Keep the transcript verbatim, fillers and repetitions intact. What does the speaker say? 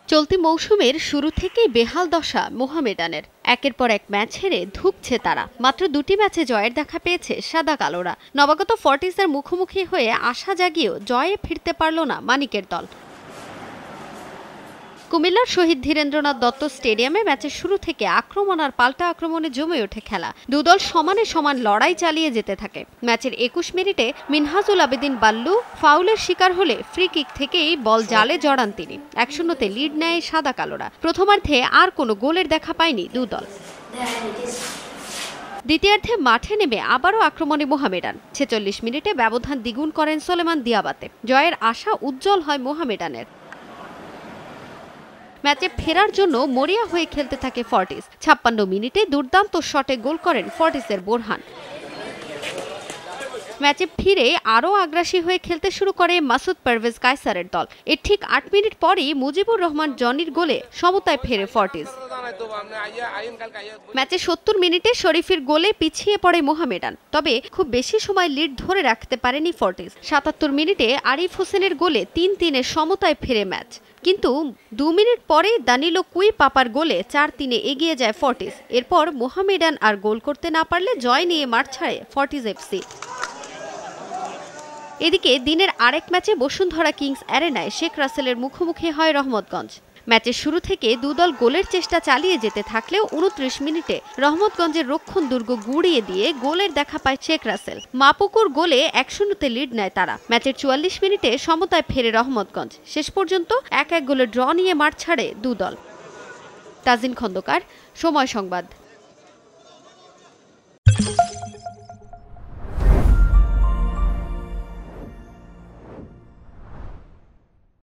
চলতি মৌসুমের শুরু থেকেই বেহাল দশা মোহামেডানের। একের পর এক ম্যাচ হেরে ধুঁকছে তারা। মাত্র দুটি ম্যাচে জয়ের দেখা পেয়েছে সাদা কালোরা। নবাগত ফর্টিসের মুখোমুখি হয়ে আশা জাগিয়েও জয়ে ফিরতে পারল না মানিকের দল। কুমিল্লার শহীদ ধীরেন্দ্রনাথ দত্ত স্টেডিয়ামে ম্যাচের শুরু থেকে আক্রমণ আর পাল্টা আক্রমণে জমে ওঠে খেলা। দুদল সমানে সমান লড়াই চালিয়ে যেতে থাকে। ম্যাচের একুশ মিনিটে মিনহাজুল আবেদিন বাল্লু ফাউলের শিকার হলে ফ্রি কিক থেকেই বল জালে জড়ান তিনি। এক শূন্যতে লিড নেয় সাদা কালোরা। প্রথমার্ধে আর কোনো গোলের দেখা পায়নি দুদল। দ্বিতীয়ার্ধে মাঠে নেমে আবারও আক্রমণে মোহামেডান। ছেচল্লিশ মিনিটে ব্যবধান দ্বিগুণ করেন সোলেমান দিয়াবাতে। জয়ের আশা উজ্জ্বল হয় মোহামেডানের। ম্যাচে ফেরার জন্য মরিয়া হয়ে খেলতে থাকে ফর্টিস। ছাপ্পান্ন মিনিটে দুর্দান্ত শটে গোল করেন ফর্টিসের বোরহান। ম্যাচে ফিরে আরও আগ্রাসী হয়ে খেলতে শুরু করে মাসুদ পারভেজ কায়সারের দল। এর ঠিক আট মিনিট পরেই মুজিবুর রহমান জনির গোলে সমতায় ফেরে ফর্টিস। ম্যাচে সত্তর মিনিটে শরীফের গোলে পিছিয়ে পড়ে মোহামেডান। তবে খুব বেশি সময় লিড ধরে রাখতে পারেনি ফর্টিস। সাতাত্তর মিনিটে আরিফ হোসেনের গোলে তিন তিনে সমতায় ফেরে ম্যাচ। কিন্তু দু মিনিট পরে দানিলো কুই পাপার গোলে চার তিনে এগিয়ে যায় ফর্টিস। এরপর মোহামেডান আর গোল করতে না পারলে জয় নিয়ে মাঠ ছাড়ে ফর্টিস এফসি। এদিকে দিনের আরেক ম্যাচে বসুন্ধরা কিংস অ্যারেনায় শেখ রাসেলের মুখোমুখি হয় রহমতগঞ্জ। ম্যাচের শুরু থেকে দুদল গোলের চেষ্টা চালিয়ে যেতে থাকলেও উনত্রিশ মিনিটে রহমতগঞ্জের রক্ষণ দুর্গ গুড়িয়ে দিয়ে গোলের দেখা পায় শেখ রাসেল। মাপুকুর গোলে এক শূন্যতে লিড নেয় তারা। ম্যাচের চুয়াল্লিশ মিনিটে সমতায় ফেরে রহমতগঞ্জ। শেষ পর্যন্ত এক এক গোলে ড্র নিয়ে মাঠ ছাড়ে দুদল। তাজিন খন্দকার, সময় সংবাদ।